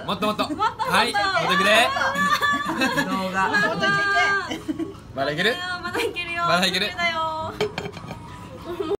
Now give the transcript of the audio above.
もっともっと。 もっともっと。 はい、もっといくで。 動画。 まだいける。 まだいけるよ。 まだいけるだよ。